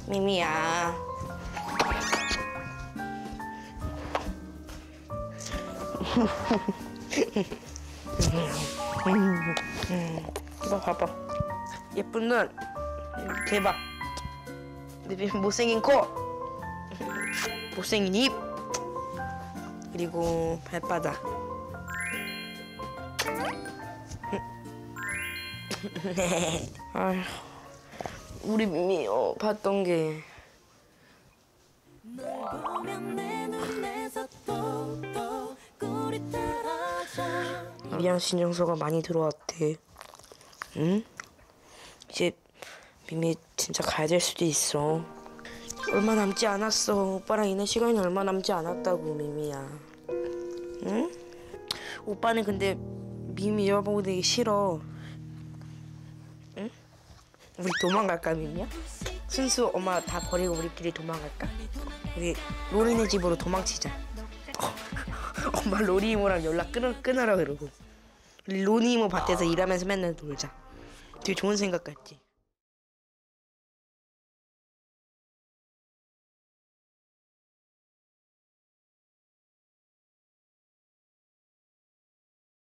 미미야. 이거 봐봐. 예쁜 눈. 대박. 못생긴 코. 못생긴 입. 그리고 발바닥. 아휴, 우리 미미 봤던 게 미안 신청서가 많이 들어왔대. 응? 이제 미미 진짜 가야 될 수도 있어. 얼마 남지 않았어. 오빠랑 있는 시간이 얼마 남지 않았다고 미미야. 응? 오빠는 근데 미미 잃어보고 되게 싫어. 응? 우리 도망갈까 미미야? 순수 엄마 다 버리고 우리끼리 도망갈까? 우리 로리네 집으로 도망치자. 엄마 로리 이모랑 연락 끊으라 그러고 우리 로니 이모 밭에서 일하면서 맨날 놀자. 되게 좋은 생각 같지?